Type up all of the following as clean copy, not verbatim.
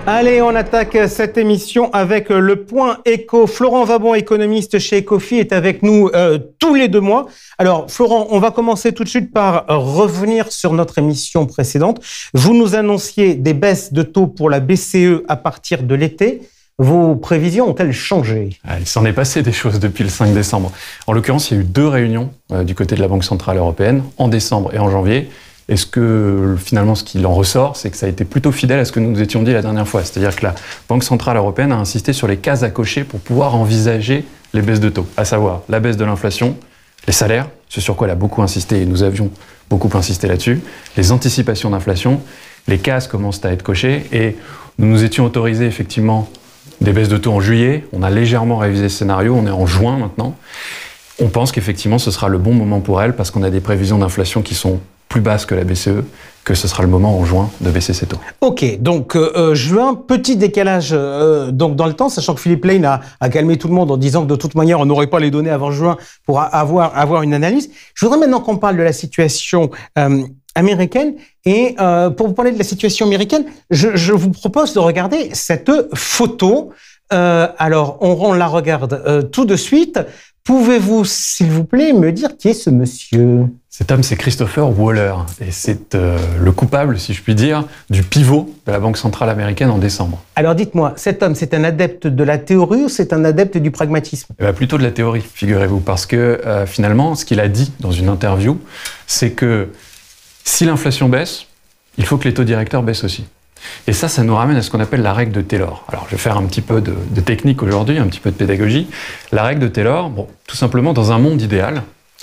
Allez, on attaque cette émission avec le point éco. Florent Vabon, économiste chez Ecofi, est avec nous tous les 2 mois. Alors, Florent, on va commencer tout de suite par revenir sur notre émission précédente. Vous nous annonciez des baisses de taux pour la BCE à partir de l'été. Vos prévisions ont-elles changé? Il s'en est passé des choses depuis le 5 décembre. En l'occurrence, il y a eu 2 réunions du côté de la Banque Centrale Européenne, en décembre et en janvier. Et finalement, ce qu'il en ressort, c'est que ça a été plutôt fidèle à ce que nous nous étions dit la dernière fois. C'est-à-dire que la Banque Centrale Européenne a insisté sur les cases à cocher pour pouvoir envisager les baisses de taux, à savoir la baisse de l'inflation, les salaires, ce sur quoi elle a beaucoup insisté, et nous avions beaucoup insisté là-dessus, les anticipations d'inflation, les cases commencent à être cochées, et nous nous étions autorisés effectivement des baisses de taux en juillet, on a légèrement révisé le scénario, on est en juin maintenant. On pense qu'effectivement ce sera le bon moment pour elle, parce qu'on a des prévisions d'inflation qui sont plus basse que la BCE, que ce sera le moment en juin de baisser ses taux. Ok, donc juin, petit décalage donc dans le temps, sachant que Philippe Lane a calmé tout le monde en disant que de toute manière on n'aurait pas les données avant juin pour avoir une analyse. Je voudrais maintenant qu'on parle de la situation américaine, et pour vous parler de la situation américaine, je vous propose de regarder cette photo. Alors on la regarde tout de suite. Pouvez-vous, s'il vous plaît, me dire qui est ce monsieur? Cet homme, c'est Christopher Waller, et c'est le coupable, si je puis dire, du pivot de la Banque centrale américaine en décembre. Alors dites-moi, cet homme, c'est un adepte de la théorie ou c'est un adepte du pragmatisme? Plutôt de la théorie, figurez-vous, parce que finalement, ce qu'il a dit dans une interview, c'est que si l'inflation baisse, il faut que les taux directeurs baissent aussi. Et ça nous ramène à ce qu'on appelle la règle de Taylor. Alors, je vais faire un petit peu de technique aujourd'hui, un petit peu de pédagogie. La règle de Taylor, tout simplement, dans un monde idéal,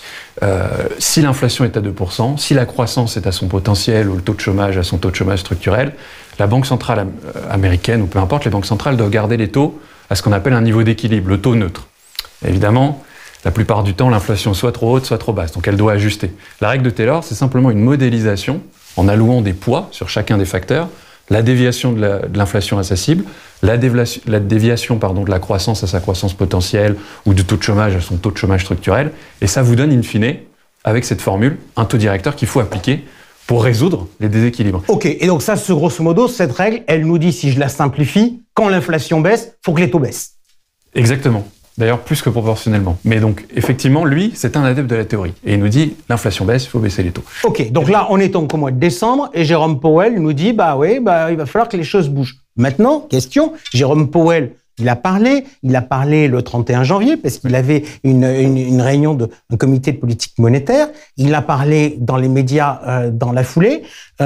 si l'inflation est à 2%, si la croissance est à son potentiel ou le taux de chômage à son taux de chômage structurel, la Banque centrale américaine, ou peu importe, les banques centrales doivent garder les taux à ce qu'on appelle un niveau d'équilibre, le taux neutre. Évidemment, la plupart du temps, l'inflation soit trop haute, soit trop basse, donc elle doit ajuster. La règle de Taylor, c'est simplement une modélisation en allouant des poids sur chacun des facteurs, la déviation de l'inflation à sa cible, la déviation de la croissance à sa croissance potentielle ou du taux de chômage à son taux de chômage structurel. Et ça vous donne, in fine, avec cette formule, un taux directeur qu'il faut appliquer pour résoudre les déséquilibres. Ok, et donc ça, grosso modo, cette règle, elle nous dit, si je la simplifie, quand l'inflation baisse, il faut que les taux baissent. Exactement. D'ailleurs, plus que proportionnellement. Mais donc, effectivement, lui, c'est un adepte de la théorie. Et il nous dit, l'inflation baisse, il faut baisser les taux. Ok, donc là, on est donc au mois de décembre, et Jérôme Powell nous dit, il va falloir que les choses bougent. Maintenant, question, Jérôme Powell, il a parlé le 31 janvier, parce qu'il avait une réunion d'un comité de politique monétaire. Il a parlé dans les médias dans la foulée.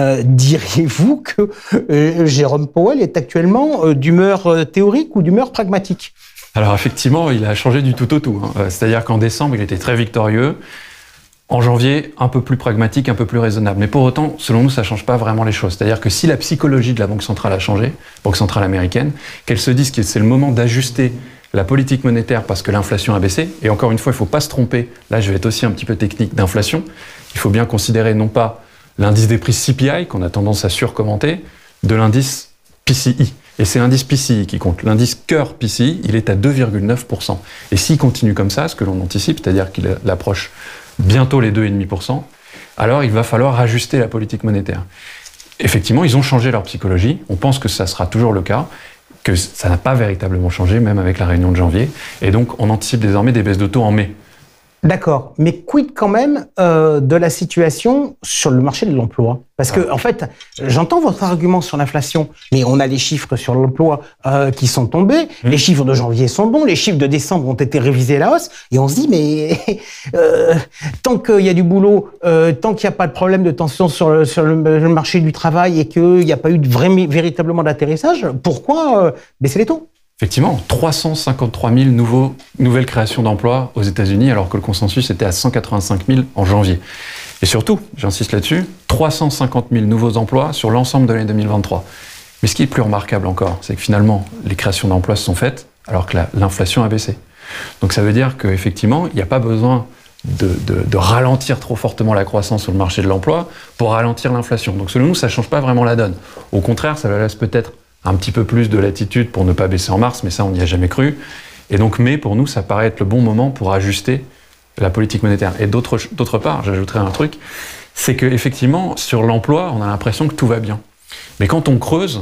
Diriez-vous que Jérôme Powell est actuellement d'humeur théorique ou d'humeur pragmatique? Alors effectivement, il a changé du tout au tout. C'est-à-dire qu'en décembre, il était très victorieux. En janvier, un peu plus pragmatique, un peu plus raisonnable. Mais pour autant, selon nous, ça ne change pas vraiment les choses. C'est-à-dire que si la psychologie de la Banque centrale a changé, Banque centrale américaine, qu'elle se dise que c'est le moment d'ajuster la politique monétaire parce que l'inflation a baissé, et encore une fois, il ne faut pas se tromper, là je vais être aussi un petit peu technique d'inflation, il faut bien considérer non pas l'indice des prix CPI, qu'on a tendance à surcommenter, de l'indice PCI. Et c'est l'indice PCI qui compte. L'indice cœur PCI, il est à 2,9%. Et s'il continue comme ça, ce que l'on anticipe, c'est-à-dire qu'il approche bientôt les 2,5%, alors il va falloir ajuster la politique monétaire. Effectivement, ils ont changé leur psychologie. On pense que ça sera toujours le cas, que ça n'a pas véritablement changé, même avec la réunion de janvier. Et donc, on anticipe désormais des baisses de taux en mai. D'accord, mais quid quand même de la situation sur le marché de l'emploi? Parce que, en fait, j'entends votre argument sur l'inflation, mais on a les chiffres sur l'emploi qui sont tombés, les chiffres de janvier sont bons, les chiffres de décembre ont été révisés à la hausse, et on se dit, mais tant qu'il y a du boulot, tant qu'il n'y a pas de problème de tension sur le marché du travail et qu'il n'y a pas eu véritablement d'atterrissage, pourquoi baisser les taux? Effectivement, 353 000 nouvelles créations d'emplois aux États-Unis, alors que le consensus était à 185 000 en janvier. Et surtout, j'insiste là-dessus, 350 000 nouveaux emplois sur l'ensemble de l'année 2023. Mais ce qui est plus remarquable encore, c'est que finalement, les créations d'emplois se sont faites alors que l'inflation a baissé. Donc ça veut dire qu'effectivement, il n'y a pas besoin de ralentir trop fortement la croissance sur le marché de l'emploi pour ralentir l'inflation. Donc selon nous, ça ne change pas vraiment la donne. Au contraire, ça laisse peut-être un petit peu plus de latitude pour ne pas baisser en mars, mais ça, on n'y a jamais cru. Et donc, mai, pour nous, ça paraît être le bon moment pour ajuster la politique monétaire. Et d'autre part, j'ajouterais un truc, c'est qu'effectivement, sur l'emploi, on a l'impression que tout va bien. Mais quand on creuse,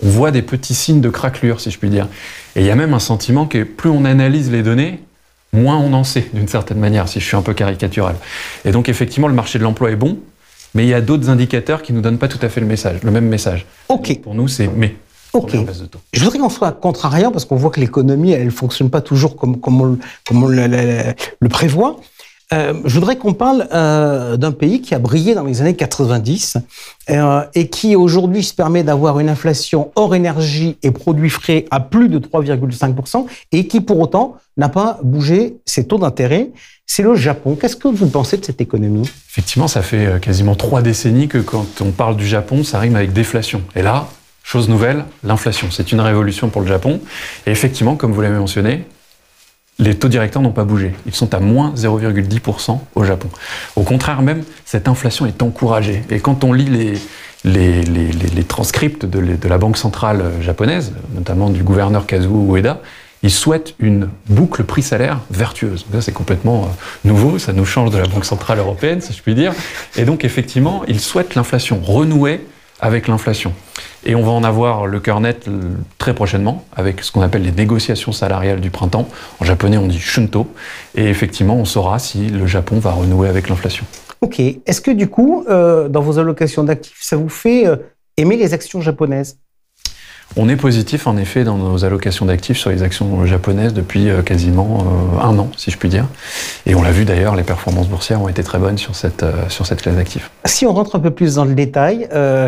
on voit des petits signes de craquelure, si je puis dire. Et il y a même un sentiment que plus on analyse les données, moins on en sait, d'une certaine manière, si je suis un peu caricatural. Et donc, effectivement, le marché de l'emploi est bon, mais il y a d'autres indicateurs qui ne nous donnent pas tout à fait le même message. Ok. Donc, pour nous, c'est mai. Ok. Je voudrais qu'on soit contrariant parce qu'on voit que l'économie, elle fonctionne pas toujours comme on le prévoit. Je voudrais qu'on parle d'un pays qui a brillé dans les années 90 et qui aujourd'hui se permet d'avoir une inflation hors énergie et produits frais à plus de 3,5% et qui pour autant n'a pas bougé ses taux d'intérêt. C'est le Japon. Qu'est-ce que vous pensez de cette économie? Effectivement, ça fait quasiment 3 décennies que quand on parle du Japon, ça rime avec déflation. Et là, chose nouvelle, l'inflation. C'est une révolution pour le Japon. Et effectivement, comme vous l'avez mentionné, les taux directeurs n'ont pas bougé. Ils sont à moins 0,10% au Japon. Au contraire même, cette inflation est encouragée. Et quand on lit les transcripts de la banque centrale japonaise, notamment du gouverneur Kazuo Ueda, ils souhaitent une boucle prix-salaire vertueuse. Ça, c'est complètement nouveau, ça nous change de la Banque centrale européenne, si je puis dire. Et donc, effectivement, ils souhaitent l'inflation renouer avec l'inflation. Et on va en avoir le cœur net très prochainement, avec ce qu'on appelle les négociations salariales du printemps. En japonais, on dit shunto. Et effectivement, on saura si le Japon va renouer avec l'inflation. Ok. Est-ce que du coup, dans vos allocations d'actifs, ça vous fait aimer les actions japonaises? On est positif, en effet, dans nos allocations d'actifs sur les actions japonaises depuis quasiment 1 an, si je puis dire. Et on l'a vu d'ailleurs, les performances boursières ont été très bonnes sur cette classe d'actifs. Si on rentre un peu plus dans le détail,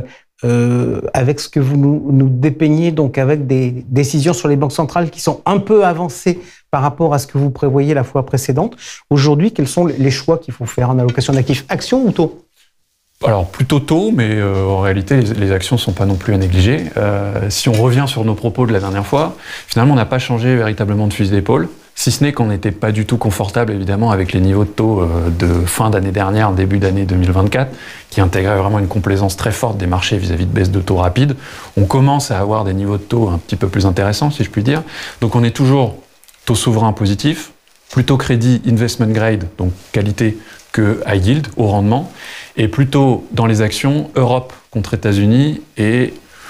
avec ce que vous nous dépeignez, donc avec des décisions sur les banques centrales qui sont un peu avancées par rapport à ce que vous prévoyiez la fois précédente, aujourd'hui, quels sont les choix qu'il faut faire en allocation d'actifs? Actions ou taux? Alors, plutôt tôt, mais en réalité, les actions ne sont pas non plus à négliger. Si on revient sur nos propos de la dernière fois, finalement, on n'a pas changé véritablement de fusil d'épaule, si ce n'est qu'on n'était pas du tout confortable, évidemment, avec les niveaux de taux de fin d'année dernière, début d'année 2024, qui intégraient vraiment une complaisance très forte des marchés vis-à-vis de baisse de taux rapides. On commence à avoir des niveaux de taux un petit peu plus intéressants, si je puis dire. Donc, on est toujours taux souverain positif, plutôt crédit investment grade, donc qualité, que high yield, au rendement, et plutôt dans les actions Europe contre États-Unis, et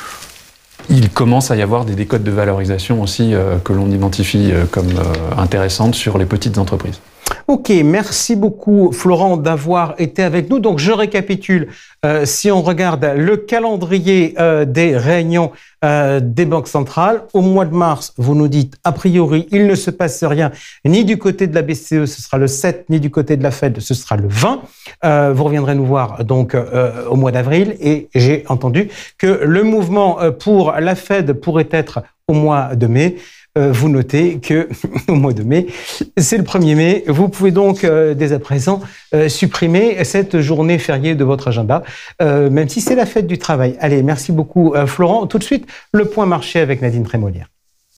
il commence à y avoir des décotes de valorisation aussi que l'on identifie comme intéressantes sur les petites entreprises. Ok, merci beaucoup Florent d'avoir été avec nous. Donc je récapitule, si on regarde le calendrier des réunions des banques centrales, au mois de mars, vous nous dites a priori il ne se passe rien ni du côté de la BCE, ce sera le 7, ni du côté de la Fed, ce sera le 20. Vous reviendrez nous voir donc au mois d'avril et j'ai entendu que le mouvement pour la Fed pourrait être au mois de mai. Vous notez que au mois de mai, c'est le 1er mai. Vous pouvez donc dès à présent supprimer cette journée fériée de votre agenda, même si c'est la fête du travail. Allez, merci beaucoup Florent. Tout de suite, le point marché avec Nadine Trémolière.